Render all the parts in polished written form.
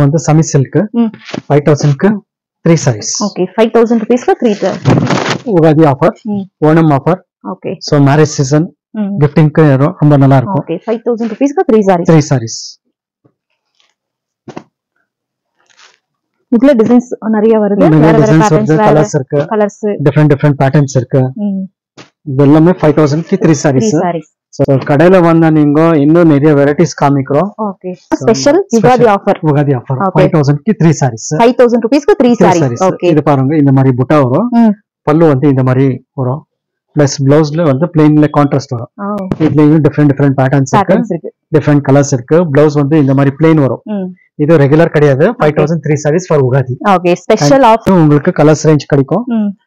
வந்து semi silk 5000 க்கு 3 sarees. Okay, 5000 rupees க்கு 3 Ugadi offer, Onam offer. Okay. So marriage season gifting க்கு ரொம்ப நல்லா இருக்கும். Okay, 5000 rupees க்கு 3 sarees. 3 sarees. இதுல டிசைன்ஸ் நிறைய வருது. வேற வேற பேட்டர்ன்ஸ், கலர்ஸ் இருக்கு. கலர்ஸ் டிஃபரண்ட் பேட்டர்ன்ஸ் இருக்கு. இதெல்லாமே 5000 க்கு 3 sarees. So கடையில வந்தா நீங்க இன்னும் நிறைய வெரைட்டிஸ் காமிக்கிறோம். ஓகே. Special Ugadi offer. 5000 க்கு 3 sarees. 5000 rupees க்கு 3 sarees. ஓகே. இது பாருங்க இந்த மாதிரி புட்டா வரும். பல்லு வந்து இந்த மாதிரி வரும். பிளஸ் ப்ளவுஸ்ல வந்து பிளைன்ல கான்ட்ராஸ்ட் வரும். இதுலயும் டிஃபரண்ட் பேட்டர்ன்ஸ் இருக்கு. டிஃபரண்ட் கலர்ஸ் இருக்கு. ப்ளவுஸ் வந்து இந்த மாதிரி பிளைன் வரும். இது ரெகுலர் கிடையாது. 5000 3 sarees for Ugadi. Okay. Special offer உங்களுக்கு கலர்ஸ் ரேஞ்ச் கிடைக்கும்.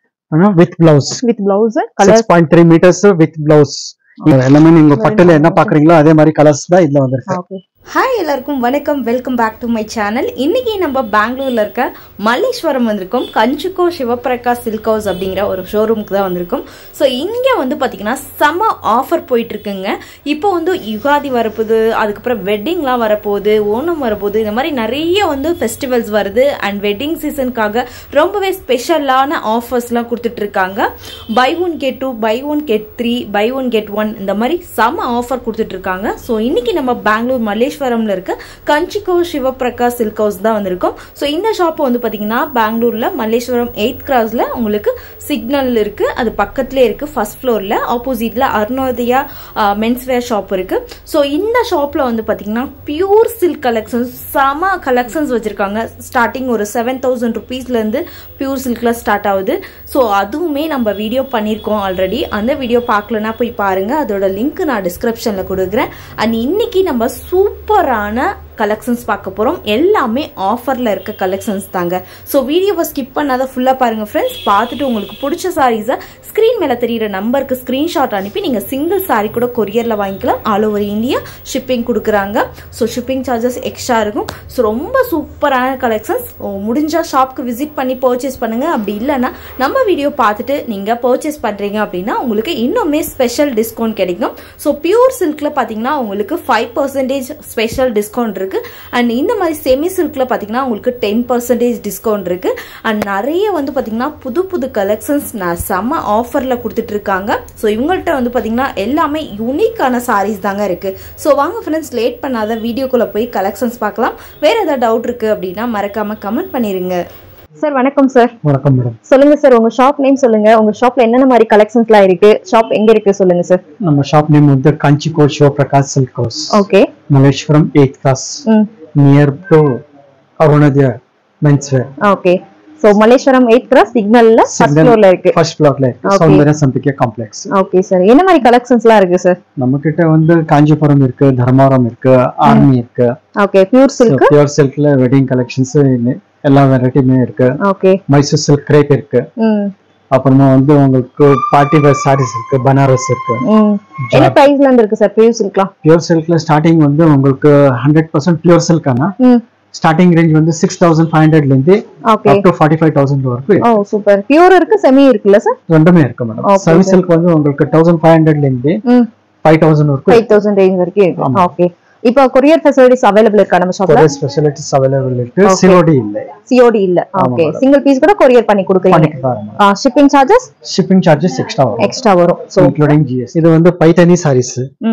With blouse. Colour 6.3 meters with blouse. எல்லாமே நீங்க பட்டுல என்ன பாக்குறீங்களோ அதே மாதிரி கலர்ஸ் தான் இதுல வந்திருக்கு. ஹாய் எல்லாருக்கும் வணக்கம், welcome back to my channel. இன்னைக்கு நம்ம பெங்களூர்ல இருக்க மல்லேஸ்வரம் வந்திருக்கோம். கஞ்சிகோ சிவபிரகாஷ் சில்க் ஹவுஸ் அப்படிங்கிற ஒரு ஷோரூமுக்கு தான் வந்திருக்கோம். ஸோ இங்கே வந்து பார்த்தீங்கன்னா செம்ம ஆஃபர் போயிட்டு இருக்குங்க. இப்போ வந்து யுகாதி வரப்போகுது, அதுக்கப்புறம் வெட்டிங்லாம் வரப்போகுது, ஓணம் வரப்போகுது, இந்த மாதிரி நிறைய வந்து ஃபெஸ்டிவல்ஸ் வருது. அண்ட் வெட்டிங் சீசனுக்காக ரொம்பவே ஸ்பெஷலான ஆஃபர்ஸ்லாம் கொடுத்துட்டு இருக்காங்க. Buy 1 get 2, buy 1 get 3, buy 1 get 1 இந்த மாதிரி செம்ம ஆஃபர் கொடுத்துட்டு இருக்காங்க. ஸோ இன்னைக்கு நம்ம பெங்களூர் மல்லேஸ்வரம்ல இருக்க கஞ்சிகோ சிவபிரகாஷ் சில்க் ஹவுஸ் தான் வந்திருக்கோம். ஸோ இந்த ஷாப் வந்து பாத்தீங்கன்னா பெங்களூர்ல மல்லேஸ்வரம் 8th crossல உங்களுக்கு சிக்னல் இருக்கு. அது பக்கத்துலேயே இருக்கு. ஃபர்ஸ்ட் ஃப்ளோர்ல ஆப்போசிட்ல அருணோதயா மென்ஸ்வேர் ஷாப் இருக்கு. ஸோ இந்த ஷாப்ல வந்து பாத்தீங்கன்னா பியூர் சில்க் கலெக்ஷன்ஸ், செம கலெக்ஷன்ஸ் வச்சிருக்காங்க. ஸ்டார்டிங் ஒரு 7000 rupeesல இருந்து பியூர் சில்க்ல ஸ்டார்ட் ஆகுது. ஸோ அதுவுமே நம்ம வீடியோ பண்ணியிருக்கோம் ஆல்ரெடி. அந்த வீடியோ பார்க்கலன்னா போய் பாருங்க. அதோட லிங்க் நான் டிஸ்கிரிப்ஷன்ல கொடுக்குறேன். அண்ட் இன்னைக்கு நம்ம சூப்பரான கலெக்ஷன்ஸ் பார்க்க போறோம். எல்லாமே ஆஃபர்ல இருக்க கலெக்ஷன்ஸ் தாங்க. ஸோ வீடியோவை ஸ்கிப் பண்ணாத ஃபுல்லா பாருங்க ஃப்ரெண்ட்ஸ். பார்த்துட்டு உங்களுக்கு பிடிச்ச சாரீஸை ஸ்கிரீன் மேல தெரியுற நம்பருக்கு ஸ்கிரீன்ஷாட் அனுப்பி நீங்க சிங்கிள் சாரி கூட கொரியர்ல வாங்கிக்கலாம். ஆல் ஓவர் இந்தியா ஷிப்பிங் கொடுக்குறாங்க. ஸோ ஷிப்பிங் சார்ஜஸ் எக்ஸ்ட்ரா இருக்கும். ஸோ ரொம்ப சூப்பரான கலெக்ஷன்ஸ். முடிஞ்சா ஷாப்க்கு விசிட் பண்ணி பர்ச்சேஸ் பண்ணுங்க. அப்படி இல்லைன்னா நம்ம வீடியோ பார்த்துட்டு நீங்க பர்ச்சேஸ் பண்றீங்க அப்படின்னா உங்களுக்கு இன்னுமே ஸ்பெஷல் டிஸ்கவுண்ட் கிடைக்கும். ஸோ பியூர் சில்க்ல பாத்தீங்கன்னா உங்களுக்கு 5% ஸ்பெஷல் டிஸ்கவுண்ட் இருக்கு. அண்ட் இந்த மாதிரி செமி சில்க்ல பாத்தீங்கன்னா உங்களுக்கு 10% டிஸ்கவுண்ட் இருக்கு. அண்ட் நிறைய வந்து பாத்தீங்கன்னா புது புது கலெக்ஷன்ஸ் செம்ம ஆஃபர்ல கொடுத்துட்டு இருக்காங்க. ஸோ இவங்கள்ட்ட வந்து பாத்தீங்கன்னா எல்லாமே யூனிக்கான சாரீஸ் தாங்க இருக்கு. ஸோ வாங்க ஃப்ரெண்ட்ஸ், லேட் பண்ணாத வீடியோக்குள்ள போய் கலெக்ஷன்ஸ் பார்க்கலாம். வேற ஏதாவது டவுட் இருக்கு அப்படின்னா மறக்காம கமெண்ட் பண்ணிருங்க. சார் வணக்கம் சார். வணக்கம் மேடம். சொல்லுங்க சார், உங்க ஷாப் நேம் சொல்லுங்க. உங்க ஷாப்ல என்னென்ன மாதிரி கலெக்ஷன்ஸ்லாம் இருக்கு? ஷாப் எங்க இருக்கு சொல்லுங்க சார். நம்ம ஷாப் நேம் வந்து கஞ்சிகோ Shivaprakash silk house. Okay. Malleswaram 8th cross near to Arunodaya menswear. Okay. So Malleswaram 8th cross சிக்னல்ல ஃபர்ஸ்ட் ஃப்ளோர்ல இருக்கு. ஃபர்ஸ்ட் ஃப்ளோர்ல இருக்கு. Soundarya Champika complex. Okay sir. என்ன மாதிரி கலெக்ஷன்ஸ்லாம் இருக்கு சார்? நம்ம கிட்ட வந்து காஞ்சிபுரம் இருக்கு, தர்மாவரம் இருக்கு, ஆர்மி இருக்கு. ஓகே. Pure silk. பியூர் சில்க்ல வெட்டிங் கலெக்ஷன்ஸ் எல்லா வெரைட்டியுமே இருக்கு. ஓகே. மைசூர் சில்க் கிரேப் இருக்கு. அப்புறமா வந்து உங்களுக்கு பார்ட்டி வேர் சாரீஸ் இருக்கு, பனாரஸ் இருக்கு. என்ன பிரைஸ்ல இருந்து இருக்கு சார் பியூர் சில்க்லாம்? பியூர் சில்க்ல ஸ்டார்டிங் வந்து உங்களுக்கு 100% பியூர் சில்கானா ஸ்டார்டிங் ரேஞ்ச் வந்து 6500 ல இருந்து அப் டு 45000 வரைக்கும். Oh super. பியூர் இருக்கு, செமி இருக்குல்ல சார்? ரெண்டுமே இருக்கு மேடம். செமி சில்க் வந்து உங்களுக்கு 1500 ல இருந்து 5000 வரைக்கும். 5000 ரேஞ்ச் வரைக்கும் இருக்கு. ஓகே. இப்போ கொரியர் ஃபெசிலிட்டிஸ் அவேலபிள் இருக்கா நம்ம ஷாப்ல? கொரியர் ஃபெசிலிட்டிஸ் அவேலபிள் இருக்கு. சிஓடி இல்ல. சிஓடி இல்ல. ஓகே. சிங்கிள் பீஸ் கூட கொரியர் பண்ணி கொடுக்குறீங்க. Shipping charges? Shipping charges extra வரும். So including GST. இது வந்து பைத்தானி சாரீஸ்.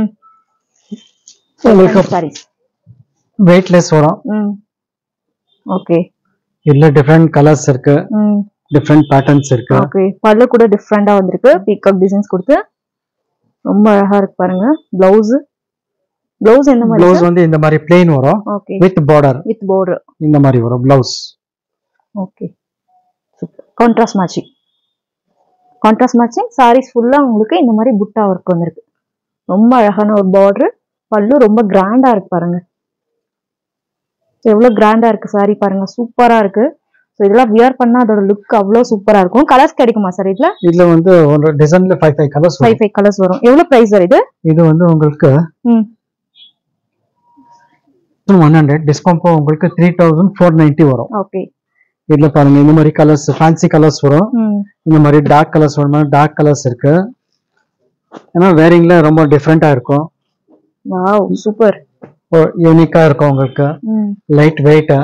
உங்களுக்கு சாரீஸ் வெயிட்லெஸ் வரும். ஓகே. இல்ல டிஃபரண்ட் கலர்ஸ் இருக்கு, டிஃபரண்ட் பேட்டர்ன்ஸ் இருக்கு. ஓகே. பல்லு கூட டிஃபரண்டா வந்திருக்கு. பீகாக் டிசைன்ஸ் கொடுத்து ரொம்ப அழகா இருக்கு பாருங்க. ப்ளவுஸ் என்ன மாதிரி? ப்ளவுஸ் வந்து இந்த மாதிரி plain வரும். ஓகே. வித் border இந்த மாதிரி வரும் blouse. Okay. Super. Contrast matching sarees ஃபுல்லா உங்களுக்கு இந்த மாதிரி புட்டா வர்க் வந்திருக்கு. ரொம்ப அழகான ஒரு border. பல்லு ரொம்ப கிராண்டா இருக்கு பாருங்க. எவ்வளவு கிராண்டா இருக்கு சாரி பாருங்க. சூப்பரா இருக்கு. சோ இதெல்லாம் வியர் பண்ணா அதோட லுக் அவ்வளவு சூப்பரா இருக்கும். கலர்ஸ் கிடைக்குமா சார் இதுல? இதுல வந்து ஒரு டிசைன்ல 5 கலர்ஸ் வரும். 5 கலர்ஸ் வரும். எவ்வளவு பிரைஸ் சார் இது? இது வந்து உங்களுக்கு 100 டிஸ்கவுண்ட் உங்களுக்கு 3490 வரும். ஓகே. இதுல பாருங்க இந்த மாதிரி கலர்ஸ், ஃபேன்சி கலர்ஸ் வரும். இந்த மாதிரி டார்க் கலர்ஸ் வரும். டார்க் கலர்ஸ் இருக்கு. ஏன்னா வேரிங்ல ரொம்ப டிஃபரெண்டா இருக்கும். Wow super. யூனிக்கா இருக்கும் உங்களுக்கு லைட் வெயிட்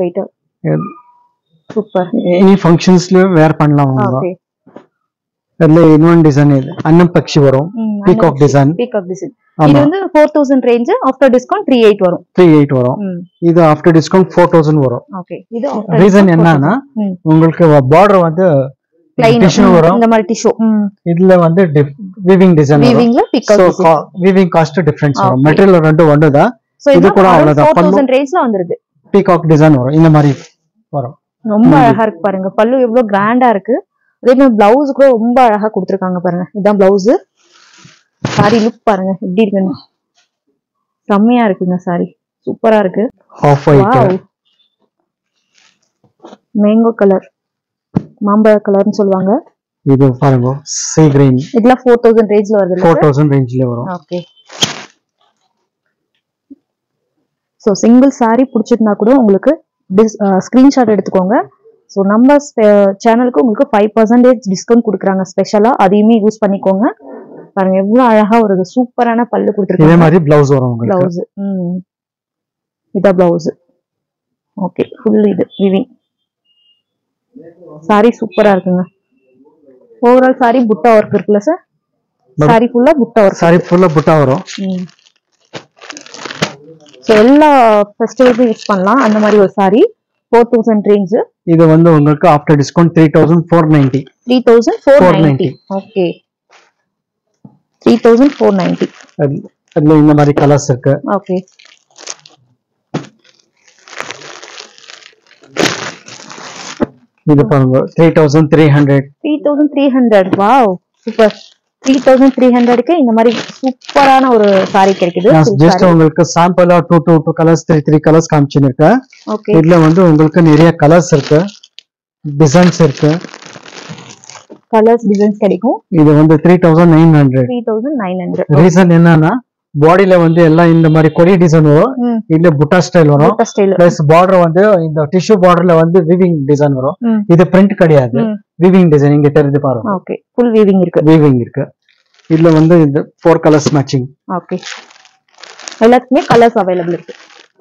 சூப்பர் எனி ஃபங்க்ஷன்ஸ்லயும் வேர் பண்ணலாம் ஓகே அதுல இன்னொரு டிசைன் இது அன்னம் பக்ஷி வரும் பீகாக் டிசைன் இது வந்து 4000 ரேஞ்ச் ஆஃப்டர் டிஸ்கவுண்ட் 38 வரும் 38 வரும் இது ஆஃப்டர் டிஸ்கவுண்ட் 4000 வரும் ஓகே இது ரீசன் என்னன்னா உங்களுக்கு பார்டர் வந்து டிஷ்யூ வரும் இந்த மாதிரி டிஷ்யூ இதுல வந்து வீவிங் டிசைன் வீவிங்ல பீகாக் வீவிங் காஸ்ட் டிஃபரன்ஸ் வரும் மெட்டீரியல் ரெண்டும் ஒண்ணுதான் இது கூட அவ்வளவுதான் 4000 ரேஞ்ச்ல வந்துருது பீகாக் டிசைன் வரும் இந்த மாதிரி வரும் ரொம்ப அழகா இருக்கு பாருங்க பல்லு எவ்வளவு கிராண்டா இருக்கு அதே மாதிரி பிளவுஸ் கூட ரொம்ப அழகா கொடுத்திருக்காங்க பாருங்க இதான் பிளவுஸ் சாரி லுக் பாருங்க எப்படி இருக்குன்னு செம்மையா இருக்குங்க சாரி சூப்பரா இருக்கு ஆஃப் ஒயிட் மேங்கோ கலர் மாம்பழ கலர்னு சொல்லுவாங்க இது பாருங்க சீ கிரீன் இதெல்லாம் 4000 ரேஞ்ச்ல வருது 4000 ரேஞ்ச்ல வரும் ஓகே சோ சிங்கிள் சாரி பிடிச்சிருந்தா கூட உங்களுக்கு ஸ்கிரீன்ஷாட் எடுத்துக்கோங்க ஸோ நம்ம சேனலுக்கு உங்களுக்கு 5% டிஸ்கவுண்ட் கொடுக்குறாங்க ஸ்பெஷலா அதையுமே யூஸ் பண்ணிக்கோங்க பாருங்க எவ்வளவு அழகா ஒரு சூப்பரான பல்லு கொடுத்துருக்காங்க இதே மாதிரி பிளவுஸ் வரும் உங்களுக்கு பிளவுஸ் இதான் பிளவுஸ் ஓகே ஃபுல் இது விவிங் சாரி சூப்பரா இருக்குங்க ஓவரால் சாரி புட்டா ஒர்க் இருக்குல்ல சார் சாரி ஃபுல்லா புட்டா ஒர்க் சாரி ஃபுல்லா புட்டா வரும் ஸோ எல்லா ஃபெஸ்டிவலுக்கும் யூஸ் பண்ணலாம் அந்த மாதிரி ஒரு சாரி 4000 ரேஞ்ச் இது வந்து உங்களுக்கு ஆஃப்டர் டிஸ்கவுண்ட் 3490 ஓகே 3490 அதுல இந்த மாதிரி கலர்ஸ் இருக்கு ஓகே இது பாருங்க 3300 வாவ் சூப்பர் 3300 க்கு இந்த மாதிரி சூப்பரான ஒரு சாரி கிடைக்குது ஜஸ்ட் உங்களுக்கு சாம்பிளா 2 கலர்ஸ் 3 கலர்ஸ் காமிச்சிருக்கேன் ஓகே இதுல வந்து உங்களுக்கு நிறைய கலர்ஸ் இருக்கு டிசைன்ஸ் இருக்கு கலர்ஸ் டிசைன்ஸ் கிடைக்கும் இது வந்து 3900 ரீசன் என்னன்னா பாடியில வந்து எல்லாம் இந்த மாதிரி கொடி டிசைன் வரும் இல்ல புட்டா ஸ்டைல் வரும் பிளஸ் பார்டர் வந்து இந்த டிஷ்யூ பார்டர்ல வந்து வீவிங் டிசைன் வரும் இது பிரிண்ட் கிடையாது வீவிங் டிசைன் இங்க தெரிஞ்சு பாருங்க ஓகே ஃபுல் வீவிங் இருக்கு இதுல வந்து இந்த 4 கலர்ஸ் மேட்சிங் ஓகே எல்லாத்துக்குமே கலர்ஸ் அவைலபிள் இருக்கு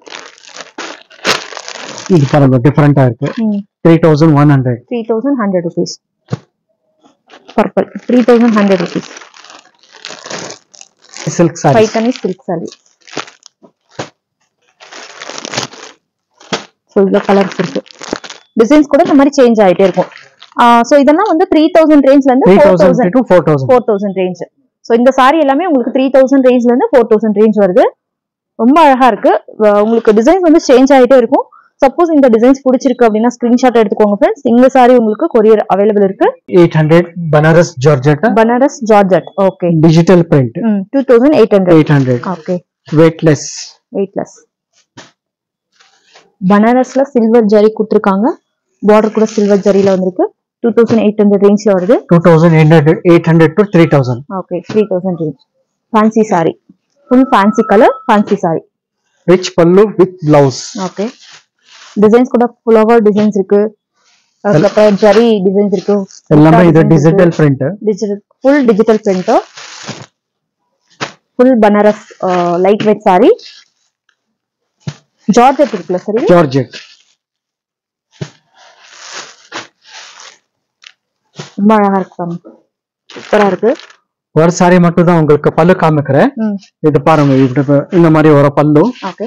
இது பாருங்க டிஃபரெண்டா இருக்கு 3100 rupees purple 3100 rupees silk saree Paithani silk saree so இந்த கலர்ஸ் இருக்கு டிசைன்ஸ் கூட இந்த மாதிரி சேஞ்ச் ஆயிட்டே இருக்கும் சோ இதெல்லாம் வந்து 3000 ரேஞ்ச்ல இருந்து 3000 to 4000 ரேஞ்ச் சோ இந்த saree எல்லாமே உங்களுக்கு 3000 ரேஞ்ச்ல இருந்து 4000 ரேஞ்ச் வருது ரொம்ப அழகா இருக்கு உங்களுக்கு டிசைன்ஸ் வந்து சேஞ்ச் ஆயிட்டே இருக்கும் சப்போஸ் இந்த டிசைன்ஸ் பிடிச்சிருக்கு அப்படினா ஸ்கிரீன்ஷாட் எடுத்துக்கோங்க फ्रेंड्स இந்த saree உங்களுக்கு கொரியர் அவேலபிள் இருக்கு 800 Banaras georgette okay digital print 2800 okay weightless பனாரஸ்ல சில்வர் ஜரி கொடுத்திருக்காங்க border கூட சில்வர் ஜரியில வந்திருக்கு 2800 ரேஞ்ச்ல வருது 2800 to 3000 okay 3000 range fancy saree full fancy color fancy saree rich pallu with blouse okay designs கூட ஃப்ளவர் டிசைன்ஸ் இருக்கு அதுக்கப்புறம் ஜரி டிசைன்ஸ் இருக்கு எல்லாமே இது digital print full digital print full Banaras light weight saree georgette இருக்குல்ல சரி ஜார்ஜெட் ரொம்ப அழகா இருக்கு பாருங்க சூப்பரா இருக்கு ஒரு saree மட்டும் தான் உங்களுக்கு பல்லு காமிக்கிறேன் இது பாருங்க இந்த மாதிரி ஒரு pallu okay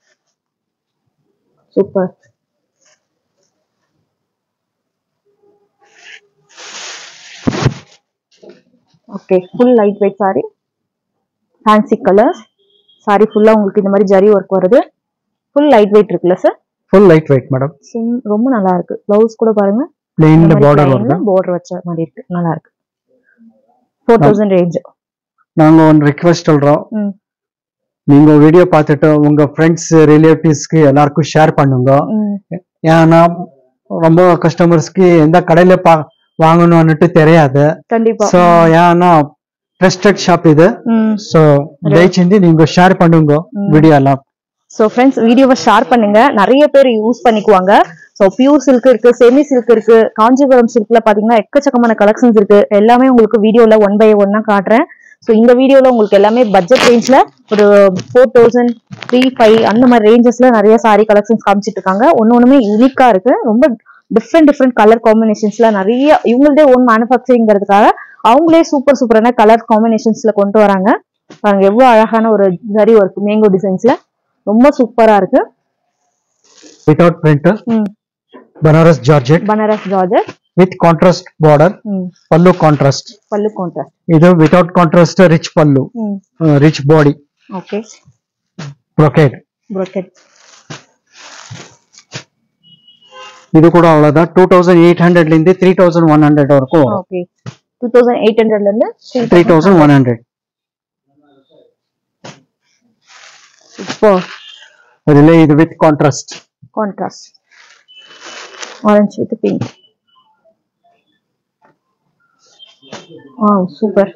super okay full light weight saree fancy colour saree ஃபுல்லா உங்களுக்கு இந்த மாதிரி ஜரி வர்க் வருது ஃபுல் லைட் வெயிட் இருக்குல்ல sir full light weight madam ரொம்ப நல்லா இருக்கு ப்ளவுஸ் கூட பாருங்க பிளேன்ல border வருது border வச்ச மாதிரி இருக்கு நல்லா இருக்கு 4000 ரேஞ்ச் நாங்க ஒரு ரிக்வெஸ்ட் சொல்றோம் நீங்க வீடியோ பார்த்துட்டு உங்க ஃப்ரெண்ட்ஸ் ரிலேட்டிவ்ஸ்க்கு எல்லாருக்கும் ஷேர் பண்ணுங்க ஏன்னா ரொம்ப கஸ்டமர்ஸ்க்கு எந்த கடையில வாங்கணும்னுட்டு தெரியாது கண்டிப்பா சோ ஏன்னா ட்ரஸ்டட் ஷாப் இது சோ தயவுசெஞ்சு நீங்க ஷேர் பண்ணுங்க வீடியோ எல்லாம் சோ ஃப்ரெண்ட்ஸ் வீடியோவை ஷேர் பண்ணுங்க நிறைய பேர் யூஸ் பண்ணிக்குவாங்க சோ பியூர் சில்க் இருக்கு செமி சில்க் இருக்கு காஞ்சிபுரம் சில்க்ல பாத்தீங்கன்னா எக்கச்சக்கமான கலெக்ஷன்ஸ் இருக்கு எல்லாமே உங்களுக்கு வீடியோல 1 by 1 காட்டுறேன் ஸோ இந்த வீடியோல உங்களுக்கு எல்லாமே பட்ஜெட் ரேஞ்ச்ல ஒரு 4000 3,500 அந்த மாதிரி ரேஞ்சஸ்ல நிறைய சாரி கலெக்ஷன்ஸ் காமிச்சிட்டு இருக்காங்க. ஒன்னொன்னுமே யூனிக்கா இருக்கு. ரொம்ப டிஃப்ரெண்ட் கலர் காம்பினேஷன்ஸ்ல நிறைய இவங்களதே ஓன் மேனுஃபேக்சரிங்கிறதுக்காக அவங்களே சூப்பரான கலர் காம்பினேஷன்ஸ்ல கொண்டு வராங்க. பாருங்க எவ்வளவு அழகான ஒரு ஜரி ஒர்க் மேங்கோ டிசைன்ஸ்ல ரொம்ப சூப்பரா இருக்கு. Without print Banaras georgette with contrast border. pallu contrast idu without contrast rich pallu rich body. Okay. brocade idu kuda avladha 2800 la inde 3100 varaku. Okay, 2800 la inde 3100. இப்போ adile idu with contrast orange with pink. Super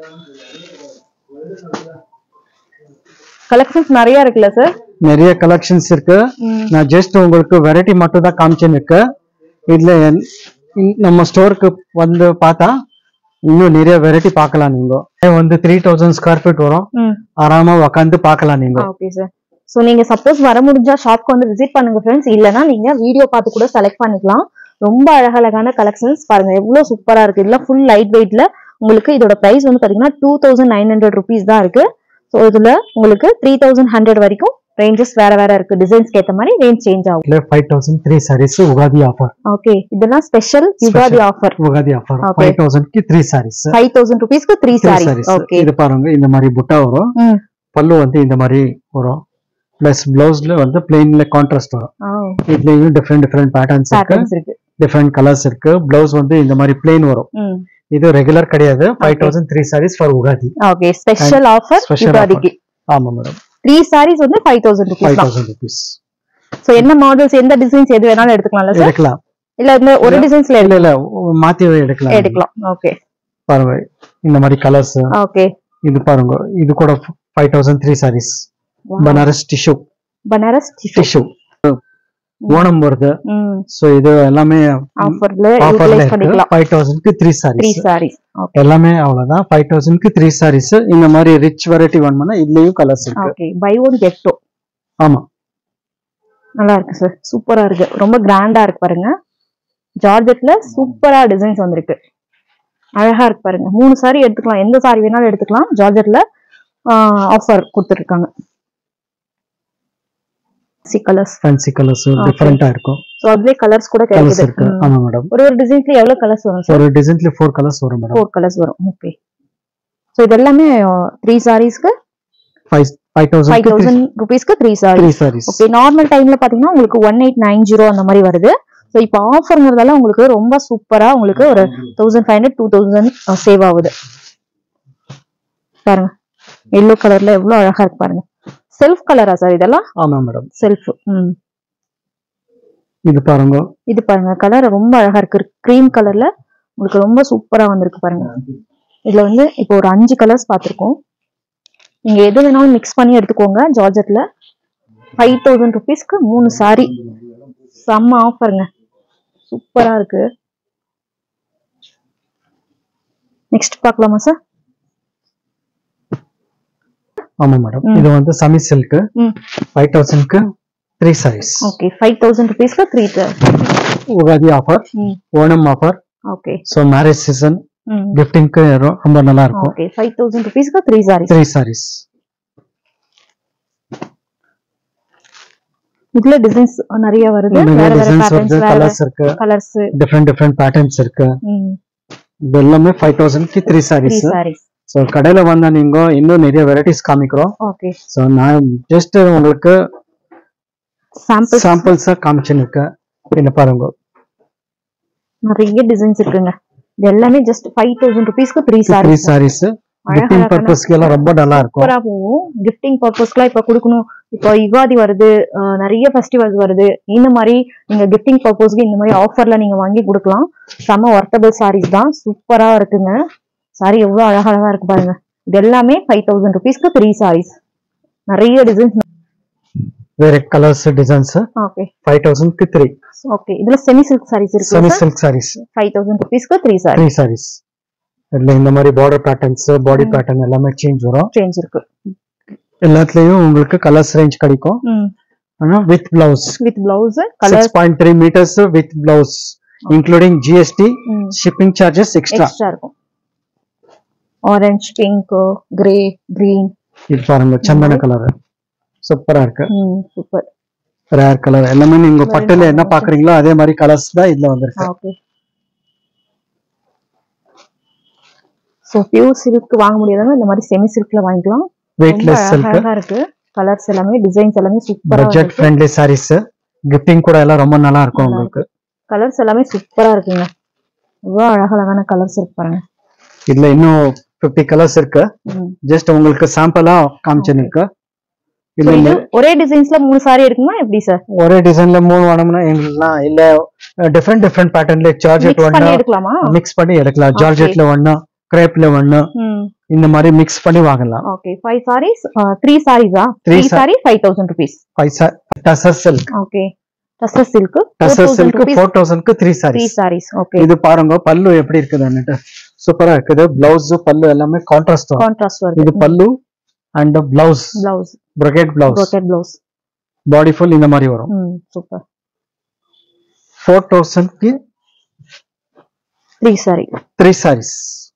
collections நிறைய இருக்குல்ல sir? நிறைய collections இருக்கு. நான் just உங்களுக்கு variety மட்டும் தான் காமிச்சேன் இருக்கு. இதுல நம்ம ஸ்டோருக்கு வந்து பார்த்தா இன்னும் நிறைய வெரைட்டி பார்க்கலாம். நீங்க வந்து 3000 ஸ்கொயர் ஃபீட் வரும், ஆராமா உட்காந்து பார்க்கலாம் நீங்க. Okay sir. ஸோ நீங்க சப்போஸ் வர முடிஞ்சா ஷாப்க்கு வந்து விசிட் பண்ணுங்க ஃப்ரெண்ட்ஸ். இல்லைன்னா நீங்க வீடியோ பார்த்து கூட செலக்ட் பண்ணிக்கலாம். ரொம்ப அழகழகான கலெக்ஷன்ஸ் பாருங்க எவ்வளவு சூப்பரா இருக்கு. இதெல்லாம் ஃபுல் லைட் வெயிட்ல உங்களுக்கு இதோட பிரைஸ் வந்து பாத்தீங்கன்னா 2900 rupees தான் இருக்கு. ஸோ இதுல உங்களுக்கு 3100 வரைக்கும் ரேஞ்சஸ் வேற இருக்கு. டிசைன்ஸ்க்கு ஏத்த மாதிரி ரேஞ்ச் சேஞ்ச் ஆகும். 5003 sarees உகாதி ஆஃபர். ஓகே, இதெல்லாம் ஸ்பெஷல் உகாதி ஆஃபர். 5000 க்கு 3 sarees. 5000 rupees க்கு 3 sarees. ஓகே, இது பாருங்க இந்த மாதிரி புட்டா வரும். பல்லு வந்து இந்த மாதிரி வரும். பிளஸ் பிளவுஸ்ல வந்து பிளெயின்ல கான்ட்ராஸ்ட் வரும். இதுலயும் டிஃபரெண்ட் பேட்டர்ன்ஸ் இருக்கு, டிஃபரெண்ட் கலர்ஸ் இருக்கு. பிளவுஸ் வந்து இந்த மாதிரி பிளெயின் வரும். இது ரெகுலர் கிடையாது. 5003 sarees for Ugadi. Okay, special offer உகாதிக்கு. ஆமா மேடம். 3 sarees வந்து 5000 rupees. சோ என்ன மாடல்ஸ் எந்த டிசைன்ஸ் எது வேணாலும் எடுத்துக்கலாம்ல சார்? எடுக்கலாம். இல்ல இந்த ஒரு டிசைன்ஸ்ல இல்ல மாத்தி எடுக்கலாம். ஓகே, பாருங்க இந்த மாதிரி கலர்ஸ். ஓகே, இது பாருங்க இது கூட 5003 sarees. பனாரஸ் டிஷ்யூ ஓணம் வருது. சோ இது எல்லாமே ஆஃபர்ல யூட்டிலைஸ் பண்ணிக்கலாம். 5000 க்கு 3 sarees. எல்லாமே அவ்வளவுதான். 5000 க்கு 3 sarees. இந்த மாதிரி ரிச் வெரைட்டி வேணும்னா இதுலயும் கலர்ஸ் இருக்கு. Okay, buy one get two. ஆமா, நல்லா இருக்கு சார். சூப்பரா இருக்கு. ரொம்ப கிராண்டா இருக்கு பாருங்க. ஜார்ஜெட்ல சூப்பரா டிசைன்ஸ் வந்திருக்கு. அழகா இருக்கு பாருங்க. 3 saree எடுத்துக்கலாம். எந்த saree வேணாலும் எடுத்துக்கலாம். ஜார்ஜெட்ல ஆஃபர் கொடுத்துருக்காங்க. ஃபேன்சி கலர்ஸ் டிஃபரெண்டா இருக்கும். சோ அதுல கலர்ஸ் கூட இருக்கு. ஆமா மேடம். ஒரு டிசைன்ஸ்ல எவ்வளவு கலர்ஸ் வரும் சார்? ஒரு டிசைன்ல 4 கலர்ஸ் வரும் மேடம். 4 கலர்ஸ் வரும். ஓகே, சோ இது எல்லாமே 3 sareesக்கு 5000 rupeesக்கு 3 sarees. ஓகே, நார்மல் டைம்ல பாத்தீங்கன்னா உங்களுக்கு 1890 அந்த மாதிரி வருது. சோ இப்போ ஆஃபர்ங்கிறதால உங்களுக்கு ரொம்ப சூப்பரா உங்களுக்கு ஒரு 1500 2000 சேவ் ஆகுது. பாருங்க yellow கலர்ல எவ்வளவு அழகா இருக்கு பாருங்க. செல்ஃப் கலரா சார் இதெல்லாம்? ஆமா மேடம், செல்ஃப். இது பாருங்க கலர் ரொம்ப அழகா இருக்கு. கிரீம் கலர்ல உங்களுக்கு ரொம்ப சூப்பரா வந்திருக்கு பாருங்க. இதுல வந்து இப்போ ஒரு 5 கலர்ஸ் பாத்திருக்கோம். நீங்க எது வேணாலும் மிக்ஸ் பண்ணி எடுத்துக்கோங்க. ஜார்ஜெட்ல 5000 rupeesக்கு 3 saree. செம்ம ஆஃபருங்க, சூப்பரா இருக்கு. நெக்ஸ்ட் பார்க்கலாமா சார்? ஆமா மேடம், இது வந்து செமி சில்க் 5000 க்கு 3 sarees. ஓகே, 5000 rupeesக்கு 3 sarees. Ugadi offer, Onam offer. Okay, so marriage season கிஃப்டிங்க்கு ரொம்ப நல்லா இருக்கும். ஓகே, 5000 rupeesக்கு 3 sarees. 3 sarees. இதுல டிசைன்ஸ் நிறைய வருது. வேற பேட்டர்ன்ஸ், கலர்ஸ், டிஃபரெண்ட் பேட்டர்ன்ஸ் இருக்கு. இது எல்லாமே 5000 க்கு 3 sarees. சோ கடையில வந்தா நீங்க இன்னும் நிறைய வெரைட்டிஸ் காமிக்கிறோம். ஓகே, சோ நான் ஜஸ்ட் உங்களுக்கு சாம்பிள்ஸா காமிச்சிருக்கேன். என்ன பாருங்க, நிறைய டிசைன்ஸ் இருக்குங்க. இது எல்லாமே ஜஸ்ட் 5000 rupeesக்கு 3 sarees. கிஃப்டிங் பர்பஸ்க்கு எல்லாம் ரொம்ப நல்லா இருக்கும். சூப்பரா போகும். கிஃப்டிங் பர்பஸ்க்குலாம் இப்ப கொடுக்கணும். இப்போ யுகாதி வருது, நிறைய ஃபெஸ்டிவல்ஸ் வருது. இந்த மாதிரி நீங்க கிஃப்டிங் பர்பஸ்க்கு இந்த மாதிரி ஆஃபர்ல நீங்க வாங்கி கொடுக்கலாம். செம ஒர்த்தபிள் sarees தான். சூப்பரா இருக்குங்க. சாரி எவ்வளவு அழகழகா இருக்கு பாருங்க. இது எல்லாமே 5000 rupeesக்கு 3 sarees. நிறைய டிசைன்ஸ், வேற கலர்ஸ், டிசைன்ஸ். ஓகே, 5000 க்கு 3. ஓகே, இதுல செமி சில்க் sarees இருக்கு. செமி சில்க் sarees 5000 rupeesக்கு 3 sarees. இதுல இந்த மாதிரி பார்டர் பேட்டர்ன்ஸ் பாடி பேட்டர்ன் எல்லாமே சேஞ்ச் வரும். சேஞ்ச் இருக்கு. எல்லாத்துலயும் உங்களுக்கு கலர்ஸ் ரேஞ்ச் கிடைக்கும். ஆனா with blouse. With blouse colour 6.3 meters with blouse including GST shipping charges extra இருக்கும். Orange, pink, grey, green. இது பாருங்க சந்தன கலர் சூப்பரா இருக்கு. Super rare colour. எல்லாமே நீங்க பட்டுல என்ன பாக்குறீங்களோ அதே மாதிரி கலர்ஸ் தான் இதுல வந்திருக்கு. ஓகே. சோ பியூர் சில்க் வாங்க முடியாதவங்க இந்த மாதிரி செமி சில்க்ல வாங்கிக்கலாம். வெயிட்லெஸ் சில்க் இருக்கு. கலர்ஸ் எல்லாமே டிசைன்ஸ் எல்லாமே சூப்பரா இருக்கு. Budget friendly sarees. கிஃப்டிங் கூட எல்லாம் ரொம்ப நல்லா இருக்கும் உங்களுக்கு. கலர்ஸ் எல்லாமே சூப்பரா இருக்குங்க. ரொம்ப அழகான கலர்ஸ் இருக்கு பாருங்க. இதுல இன்னும் 50 கலர்ஸ் இருக்கு. ஜஸ்ட் உங்களுக்கு சாம்பிளா காமிச்சிருக்கு. இது ஒரே டிசைன்ஸ்ல 3 saree இருக்குமா எப்படி சார்? ஒரே டிசைன்ல 3 வேணும்னா எல்லாம் இல்ல டிஃபரெண்ட் பேட்டர்ன்ல ஜார்ஜெட் ஒண்ணா எடுக்கலாமா? மிக்ஸ் பண்ணி எடுக்கலாம். ஜார்ஜெட்ல ஒண்ணா, கிரேப்ல ஒண்ணா இந்த மாதிரி மிக்ஸ் பண்ணி வாங்கலாம். Okay. 5 sarees 3 sarees 3 saree 5000 rupees. 5 tussar silk. Okay. Tussar silk 4000 க்கு 3 sarees. 3 sarees. ஓகே. இது பாருங்க பல்லு எப்படி இருக்குதுன்னு. சூப்பரா இருக்குது. பிளவுஸ் பல்லு எல்லாமே கான்ட்ராஸ்ட் வருது. இது பல்லு and blouse brocade blouse body full இந்த மாதிரி வரும். சூப்பர். 4000 க்கு 3 sarees.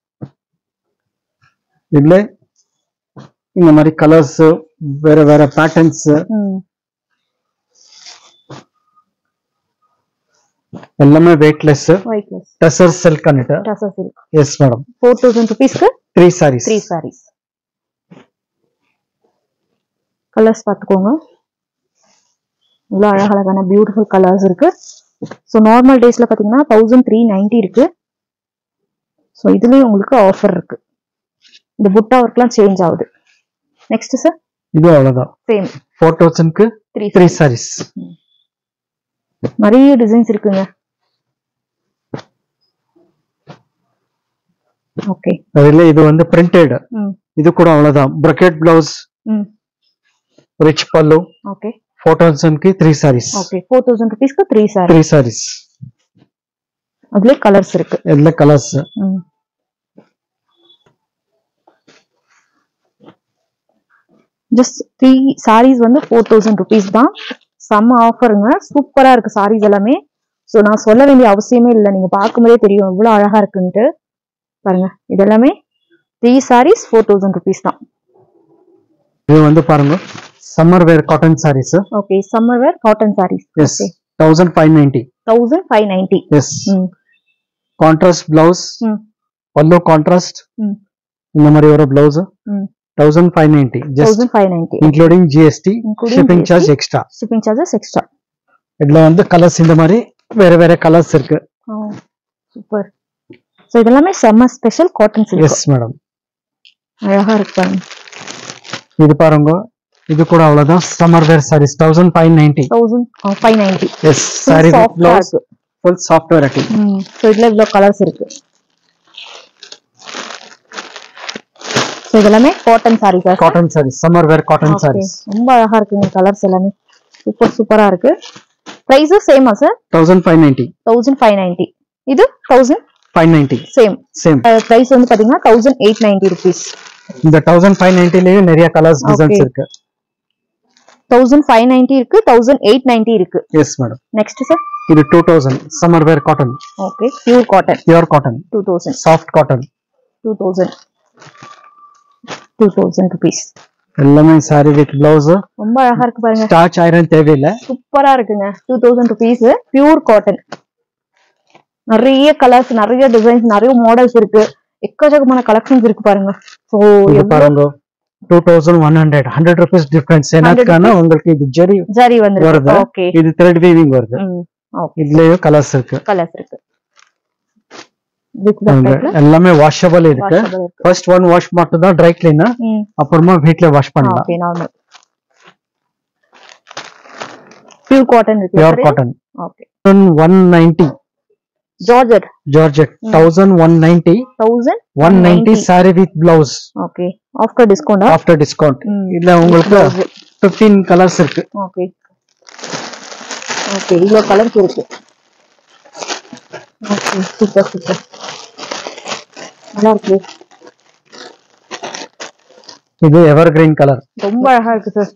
இதுல இந்த மாதிரி கலர்ஸ் வேற வேற பேட்டர்ன்ஸ் எல்லாமே வெயிட்லெஸ் டசர் சில்க் அன்னிட்டு. Yes madam. 4000 rupees க்கு 3 sarees. கலர்ஸ் பாத்துக்கோங்க. இவ்வளவு அழகான பியூட்டிஃபுல் கலர்ஸ் இருக்கு. சோ நார்மல் டேஸ்ல பாத்தீங்கன்னா 1390 இருக்கு. சோ இதுலயே உங்களுக்கு ஆஃபர் இருக்கு. இந்த புட்டா ஒர்க்லாம் சேஞ்ச் ஆகுது. நெக்ஸ்ட் சார் இது அவ்வளவுதான். சேம் 4000 க்கு 3 sarees. நிறைய டிசைன்ஸ் இருக்குங்க. ஓகே. அதுல இது வந்து பிரிண்டட். இது கூட அவ்வளவுதான். brocade blouse rich pallu. Okay. 4000 க்கு 3 sarees. ஓகே. 4000 rupees க்கு 3 sarees. அதுல கலர்ஸ் இருக்கு. இதுல கலர்ஸ் ஜஸ்ட் 3 sarees வந்து 4000 rupees தான். செம்ம ஆஃபருங்க. சூப்பரா இருக்கு sarees எல்லாமே. சோ நான் சொல்ல வேண்டிய அவசியமே இல்லை. நீங்க பார்க்கும்போதே தெரியும் எவ்வளவு அழகா இருக்குன்ட்டு. பாருங்க இதெல்லாமே 3 sarees 4000 rupees தான். இது வந்து பாருங்க summer wear cotton sarees. Okay. Summer wear cotton sarees. Okay. 1590. Yes. Contrast blouse pallu contrast இந்த மாதிரி ஒரு blouse 1590 just 1590 including GST shipping charge extra. shipping charges extra. இதுல வந்து கலர்ஸ் இந்த மாதிரி வேற வேற கலர்ஸ் இருக்கு. சூப்பர். சோ இதெல்லாம் summer special cotton silk. Yes madam. அழகா இருக்கு பாருங்க. இது பாருங்க இது கூட அவ்வளவுதான். Summer wear sarees 1590. Yes. saree blouse full soft variety. So இதுல இவ்ளோ கலர்ஸ் இருக்கு. சோ இதெல்லாம் cotton sarees. Cotton sarees summer wear cotton sarees. ரொம்ப அழகா இருக்குங்க கலர்ஸ் எல்லாமே. சூப்பரா இருக்கு. பிரைஸ் சேமா சார்? 1590. இது 1590. சேம். பிரைஸ் வந்து பாத்தீங்கன்னா 1890 rupees. இந்த 1590 லயே நிறைய கலர்ஸ் டிசைன்ஸ் இருக்கு. 1590 இருக்கு, 1890 இருக்கு. Yes madam. நெக்ஸ்ட் சார் இது 2000 summer wear cotton. Okay. Pure cotton 2000. Soft cotton 2000 rupees. எல்லாமே saree with blouse. ரொம்ப அழகா இருக்கு பாருங்க. ஸ்டார்ச் ஐரன் தேவையில்லை. சூப்பரா இருக்குங்க. 2000 rupees பியூர் காட்டன். நிறைய கலர்ஸ், நிறைய டிசைன்ஸ், நிறைய மாடல்ஸ் இருக்கு. எக்கச்சக்கமான கலெக்ஷன்ஸ் இருக்கு பாருங்க. சோ பாருங்க 2100 rupees டிஃபரன்ஸ். என்னதுக்கான உங்களுக்கு இது ஜரி வருது. ஓகே. இது த்ரெட் வீவிங் வருது. ஓகே. இதுலயே கலர்ஸ் இருக்கு. எல்லாமே வாஷபிள் இருக்கு. ஃபர்ஸ்ட் ஒன் வாஷ் மட்டும் தான் ட்ரை கிளீனர். அப்புறமா வீட்ல வாஷ் பண்ணலாம். ஓகே. நார்மல் பியூர் காட்டன் இருக்கு. Pure cotton. Okay. 190 georgette 1190 saree with blouse. Okay. After discount. இதுல உங்களுக்கு 15 கலர்ஸ் இருக்கு. ஓகே. இவ்வளவு கலர்ஸ் இருக்கு. ஓகே. சூப்பர். நல்லா இருக்கு. இது எவர் கிரீன் கலர், ரொம்ப அழகா இருக்கு சார்.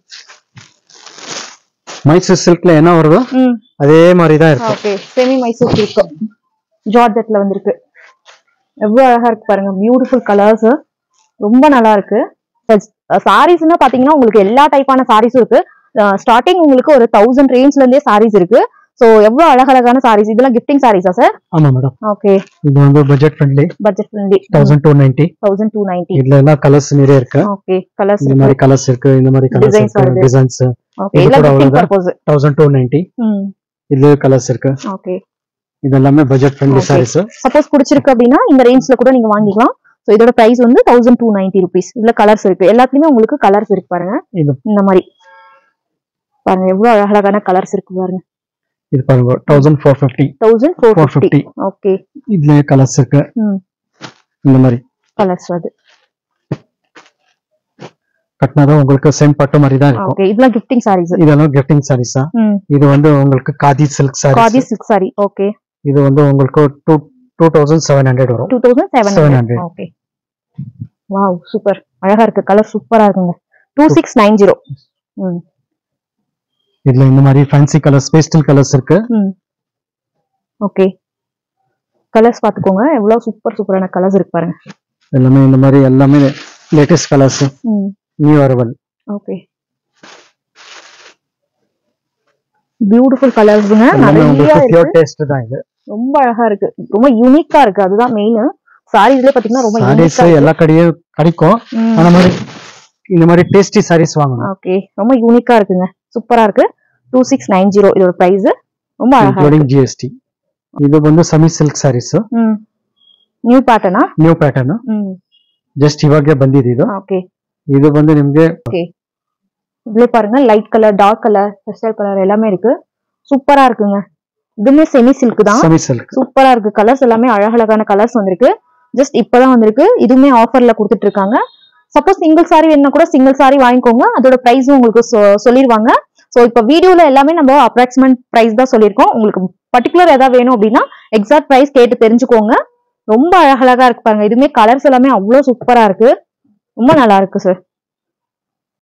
மைசூர் சில்க்ல என்ன வருதோ அதே மாதிரி தான் இருக்கு. ஓகே, செமி மைசூர் சில்க் ஜார்ஜெட்ல வந்திருக்கு. எவ்வளவு அழகா இருக்கு பாருங்க, பியூட்டிஃபுல் கலர்ஸ், ரொம்ப நல்லா இருக்கு. சாரீஸ்னா பாத்தீங்கன்னா உங்களுக்கு எல்லா டைப்பான சாரீஸும் இருக்கு. ஸ்டார்டிங் உங்களுக்கு ஒரு 1000 ரேஞ்ச்ல இருந்தே சாரீஸ் இருக்கு. சோ எவ்வளவு அழகழகான சாரீஸ். இதெல்லாம் கிஃப்டிங் சாரீஸா சார்? ஆமா மேடம். ஓகே, இது வந்து பட்ஜெட் ஃப்ரெண்ட்லி. 1290. இதுல எல்லாம் கலர்ஸ் நிறைய இருக்கு. ஓகே, கலர்ஸ் இந்த மாதிரி கலர்ஸ் இருக்கு, இந்த மாதிரி கலர்ஸ் இருக்கு, டிசைன்ஸ். ஓகே, இதெல்லாம் கிஃப்டிங் பர்பஸ். 1290. இதுல கலர்ஸ் இருக்கு. ஓகே, இது எல்லாமே பட்ஜெட் ஃப்ரெண்ட்லி சாரீஸ். சப்போஸ் பிடிச்சிருக்கு அப்படின்னா இந்த ரேஞ்ச்ல கூட நீங்க வாங்கிக்கலாம். சோ இதோட பிரைஸ் வந்து 1290 ரூபீஸ். இதுல கலர்ஸ் இருக்கு, எல்லாத்துலயுமே உங்களுக்கு கலர்ஸ் இருக்கு பாருங்க. இந்த மாதிரி பாருங்க, எவ்வளவு அழகழகான கலர்ஸ் இருக்கு பாருங்க. இது பாருங்க 1450. ஓகே, இதுல கலர்ஸ் இருக்கு. இந்த மாதிரி கலர்ஸ் அது கட்டினாதான் உங்களுக்கு சேம் பட்டு மாதிரி தான் இருக்கும். ஓகே, இதெல்லாம் கிஃப்டிங் சாரீஸ். இதெல்லாம் கிஃப்டிங் சாரீஸா? இது வந்து உங்களுக்கு khadi silk saree. Khadi silk saree. Okay, இது வந்து உங்களுக்கு 2700 வரும். 2700. ஓகே, வாவ், சூப்பர், அழகா இருக்கு. கலர் சூப்பரா இருக்குங்க. 2690. இதுல இந்த மாதிரி ஃபேன்சி கலர்ஸ், பேஸ்டல் கலர்ஸ் இருக்கு. ஓகே, கலர்ஸ் பாத்துக்கோங்க, எவ்வளவு சூப்பரான கலர்ஸ் இருக்கு பாருங்க. எல்லாமே இந்த மாதிரி எல்லாமே latest colours, new arrival. Okay, beautiful கலர்ஸ்ங்க. நிறைய பியூர் டேஸ்ட் தான் இது. ரொம்ப அழகா இருக்கு, ரொம்ப யூனிக்கா இருக்கு. அதுதான் மெயின். சாரீஸ்ல பாத்தீங்கன்னா ரொம்ப யூனிக்கா எல்லா கடையும் கிடைக்கும். அந்த மாதிரி இந்த மாதிரி டேஸ்டி சாரீஸ் வாங்கணும். ஓகே, ரொம்ப யூனிக்கா இருக்குங்க, சூப்பரா இருக்கு. 2690 இதோட பிரைஸ். ரொம்ப அழகா இருக்கு, GST. இது வந்து semi silk sarees. New pattern. New pattern. Just ಇವಾಗೆ ಬಂದಿದೆ ಇದು. ಓಕೆ, ಇದು ಬಂದು ನಿಮಗೆ ஓகே, இதுல பாருங்க light colour, dark colour, pastel colour எல்லாமே இருக்கு. சூப்பரா இருக்குங்க. இதுமே செமி சில்க் தான். செமி சில்க் சூப்பரா இருக்கு. கலர்ஸ் எல்லாமே அழகழகான கலர்ஸ் வந்திருக்கு. ஜஸ்ட் இப்பதான் வந்திருக்கு. இதுமே ஆஃபர்ல கொடுத்துட்டு இருக்காங்க. சப்போஸ் சிங்கிள் சாரி வேணும்னா கூட சிங்கிள் சாரி வாங்கிக்கோங்க. அதோட பிரைஸும் உங்களுக்கு சொல்லிடுவாங்க. சோ இப்ப வீடியோல எல்லாமே நம்ம அப்ராக்சிமேட் பிரைஸ் தான் சொல்லியிருக்கோம். உங்களுக்கு பர்டிகுலர் ஏதாவது வேணும் அப்படின்னா எக்ஸாக்ட் பிரைஸ் கேட்டு தெரிஞ்சுக்கோங்க. ரொம்ப அழகழகா இருக்கு பாருங்க. இதுமே கலர்ஸ் எல்லாமே அவ்வளவு சூப்பரா இருக்கு. ரொம்ப நல்லா இருக்கு சார்.